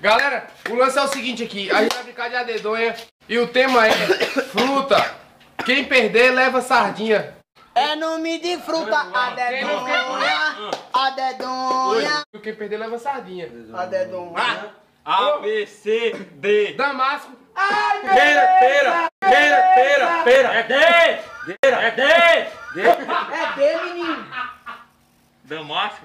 Galera, o lance é o seguinte aqui. A gente vai brincar de adedonha. E o tema é fruta. Quem perder leva sardinha. É nome de fruta, a dedonha, a dedonha. Quem perder leva sardinha. A dedonha. A, B, C, D. Damasco. Ai, Pera. É D. É D. é D, menino. Damasco.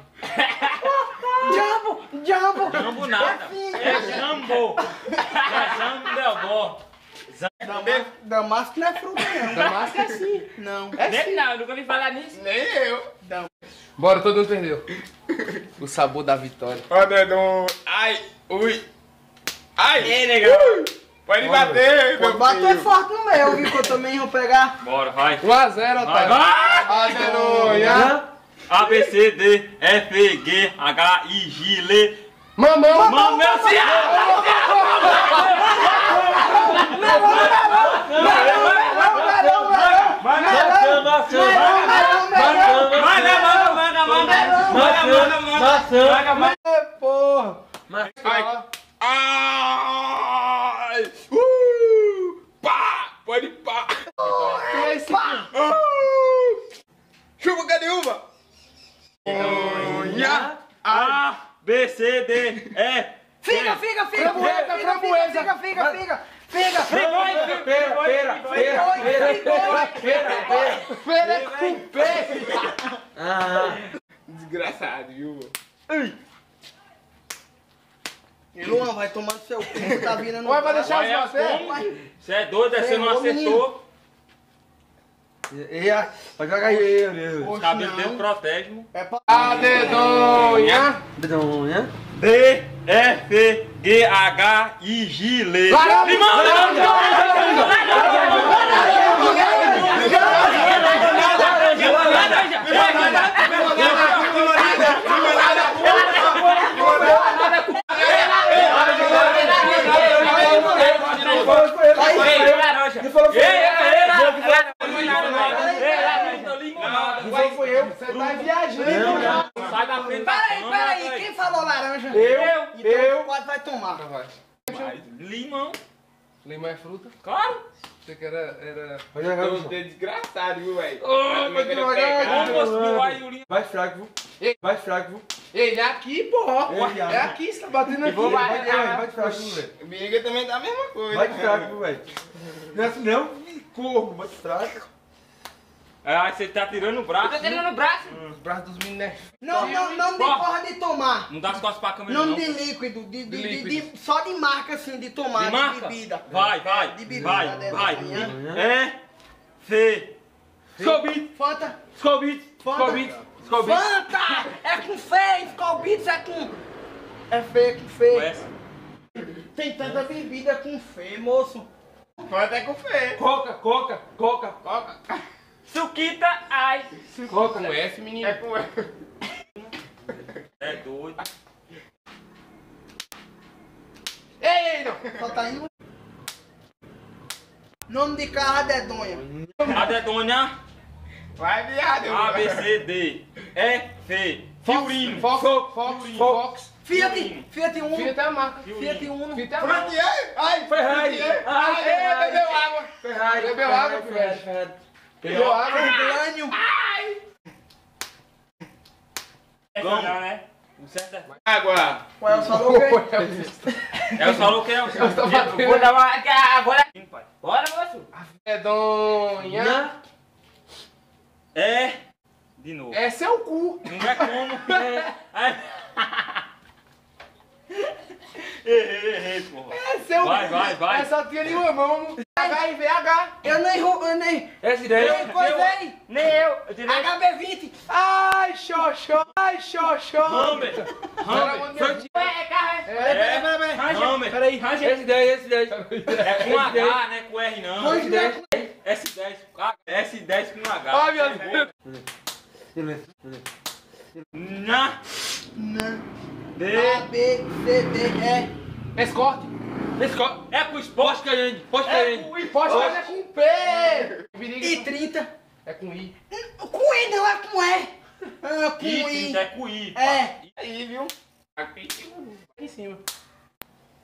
Jambo. Jambo nada. É Jambo. É Jambo Delgó. Damasco não é fruta, não. Damasco é assim. Não. Nem não, eu nunca ouvi falar nisso. Nem eu. Bora, todo mundo perdeu. O sabor da vitória. Ó, dedão. Ai, ui. Ai. Ei, negão. Pode bater, Vou meu bater filho. forte no meu, viu? Que eu também vou pegar. Bora, vai. 1 a 0, otário. Vai. Adedonha. A, B, C, D, F, G, H, I, J, L. Mamão. Mamão, Porra. Ai. Pá. Pode pá. Chuva, cadê uva? Unha. A, B, C, D, E. Fica. Pera com pé. Desgraçado, viu? Luan, vai tomar no seu cu, tá virando. Vai deixar Vai, os você? Você é doido, você não Ferrou, acertou. Pode jogar aí, meu. Os cabelos dele protegem, mano. É pra... Adedonha. Dedonha. D, F, G, H, I, J, L. Laranja. Limão! Agora foi eu. Você tá viajando. Sai da frente. Peraí, quem falou laranja? Eu. Então o quadro vai tomar. Vai. Limão. Limão é fruta? Claro. Você que era... Pode jogar, Tô desgraçado, viu, velho? vai devagar. Vai fraco, viu? Vai fraco, viu? Ele é aqui, porra. Ei, É aqui, você tá batendo aqui. Vai fraco, viu, velho? Miga também tá a mesma coisa. Vai fraco, viu, velho? Não é assim não, corno, vai fraco. Aí você tá tirando o braço. Os braços dos meninos, né? Não de porra de tomar. Não dá as costas pra câmera, Nome não. de líquido, só de marca assim, de tomar, De de marca? bebida. Vai. De bebida, Vai. dedonha. E, C. Fanta. Scobit. Fanta! É com feio, Scobits é com... É feio, com feio. Essa. Tem tanta bebida com feio, moço. Pode até com fé. Coca. Suquita, ai. Coca com F, menino. É com F. É doido. Ei, não. Só tá indo... Nome de carro, dedonha. A dedonha. Vai, viado. A, B, C, D, E, F. Fiorino. Fox. Fiat Uno. Fiat é a marca. Fiat Uno. Fiat é a marca. Frontier. Ai, Ferrari. Ai, bebeu água. Ferrari. Bebeu água, Ferrari. Bebeu água. Urânio. Vamos. Né? O certo é. água. Qual é o salão? Ela falou que é o Eu tô batendo. Vou dar uma. Agora. Bora, moço. Adedonha. É. De novo. É seu cu. Não é como. Errei, porra. É seu Vai. É só tinha ali uma mão. HIVH. Eu nem Essa ideia. nem coisei. Nem eu. Eu tirei. HB20. Ai, xoxó. Hammer. Hammer. Peraí, essa ideia. É com H, né? Com R não. S10. S10 com H. Ai, meu Deus. Na. D. A, B, C, D, E. Escorte. É com esporte. Poste é com P. E 30. É com I. Com I não, é com E. É com I. É com I. É. Aí, viu? Aqui em cima.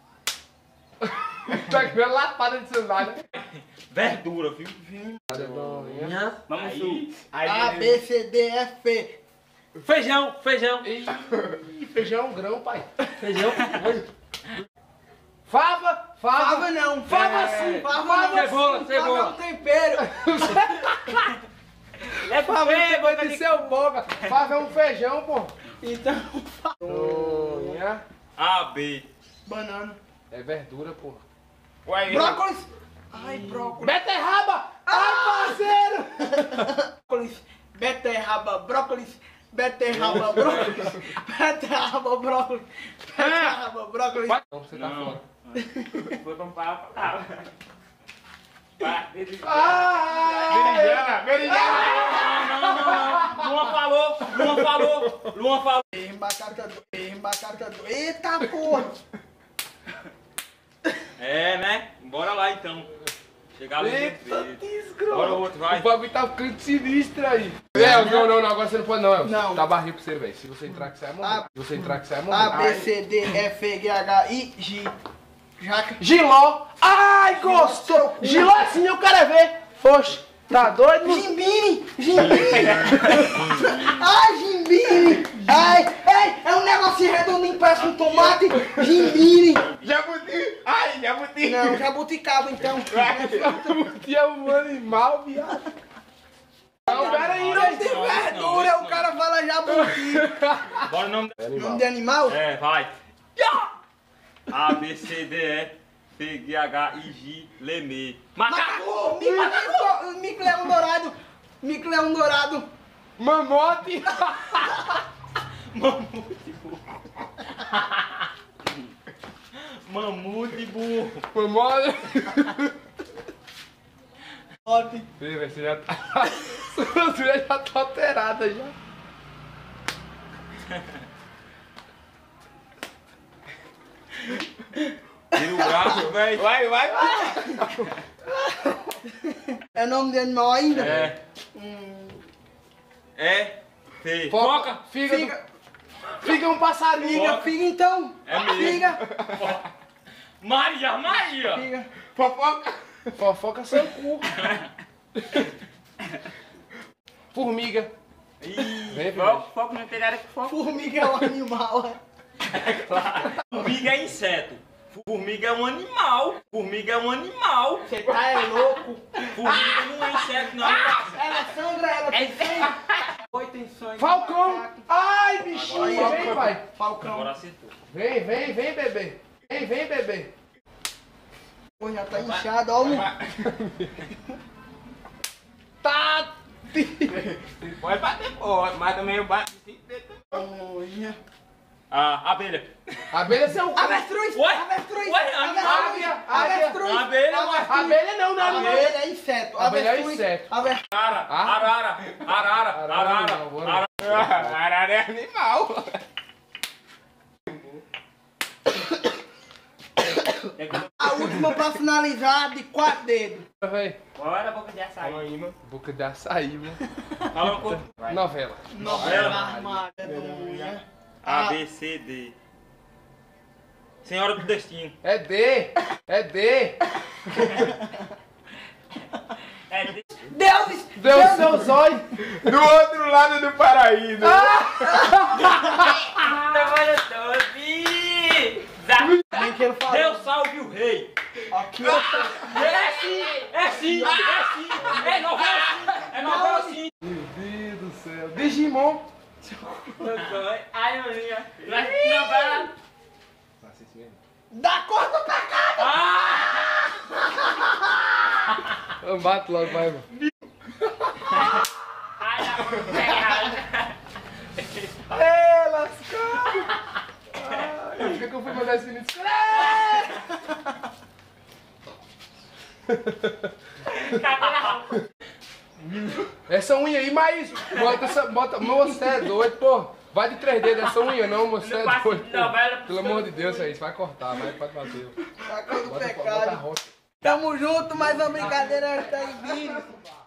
Tá comendo lapada de celular, né? Verdura, viu? Vamos Aí. A, B, C, D, F. Feijão, feijão. Ih, feijão é um grão, pai. Feijão. Fava, Fava não. Fava sim. Fava Cebola, sim. cebola. Fava é um tempero. É Fava feijão, vai de seu boca. Fava é um feijão, pô. Então, Sonha. A, B. banana. É verdura, pô. Ué, Brócolis. Ai, brócolis. Beterraba! Ai, parceiro! Brócolis. Beterraba, brócolis. Beterraba, brócolis. Beterraba, brócolis. Beterraba, brócolis. Então você tá Não. fora. Foi comprar a palavra. Berinjela, berinjela! Não. Luan falou. Embarcada do. Eita porra! É, né? Bora lá então. Chegar ali. Eita, desgrama. Bora o outro, vai. O bagulho tá ficando sinistro aí. Não, agora você não pode não, Elcio. Não. Tá barril pra você, velho. Se você entrar que você vai morrer. Se você entrar que você vai morrer. A, B, C, D, F, G, H, I, J. Jaca. Giló! Ai, gostou! Giló assim eu quero ver! Oxe, tá doido? Jimbini! Ai, jimbini! Ai, é um negocinho redondinho, parece um tomate. Jimbini! Jabuti! Ai, jabuti! Não, jabuticaba então. Jabuti é um animal, viado. Não, pera aí, Não velho. tem Não, verdura, não. o cara fala jabuti. Bora o nome. Nome de animal? É, vai. A, B, C, D, E, F, G, H, I, J, Lemê. Macaco! Mico-leão dourado! Mico-leão dourado! Mamote! Mamute burro. Mamote! Ótimo. Ih, velho, você já tá... Sua orelha já tá alterada já. Tira o braço, velho. Vai! É nome de animal ainda? É. F. Foca! Figa! Figa um passarinho! Figa então! É mesmo. Figa! Maria. Figa! Fofoca! Fofoca seu cu! Formiga! Vem, Foco não tem nada com foco. Formiga é um animal. É claro. Formiga é inseto. Formiga é um animal. Você tá louco? Formiga não é inseto, não. Ela sangra, ela tem sangue. Oi, tem sangue. Falcão! Ai, bichinho! Vem, pai! Falcão. Agora acertou. Vem, bebê! Vem, bebê! Pô, já tá inchado, ó. Tá! Pode bater, pode, mas também eu bato. Olha. A abelha. Abelha seu cu! Avestruz! Ué? Avestruz! Ué, águia, Avestruz! abelha, Abelha não! Abelha é inseto. Abelha é Avestruz, inseto. avestruz. Arara. Arara é animal. A última pra finalizar de 4 dedos. Véi, Bora, boca de açaí. boca de açaí, mano. Fala um pouco. Novela. Novela armada do mulher. A, B, C, D. Senhora do Destino. É D! É D. Deuses! Deus seus olhos! Do outro lado do paraíso. Nem que ele fala. Deus salve o rei. Aqui ó. É sim. É novela sim. Meu Deus do céu! Digimon! Ai, maninha. Novela. Dá corta pra cá! Eu mato logo, vai, mano. Ê, lascado! Ai, por que eu fui mandar esse menino? Essa unha aí, mas bota, você é doido, pô. Vai de 3 dedos, essa unha não, você é doido. Pô. Pelo amor de Deus, aí, você vai cortar, pode bater. Tá com o Bota a pecado. roça. Tamo junto, mais uma brincadeira tá em vídeo.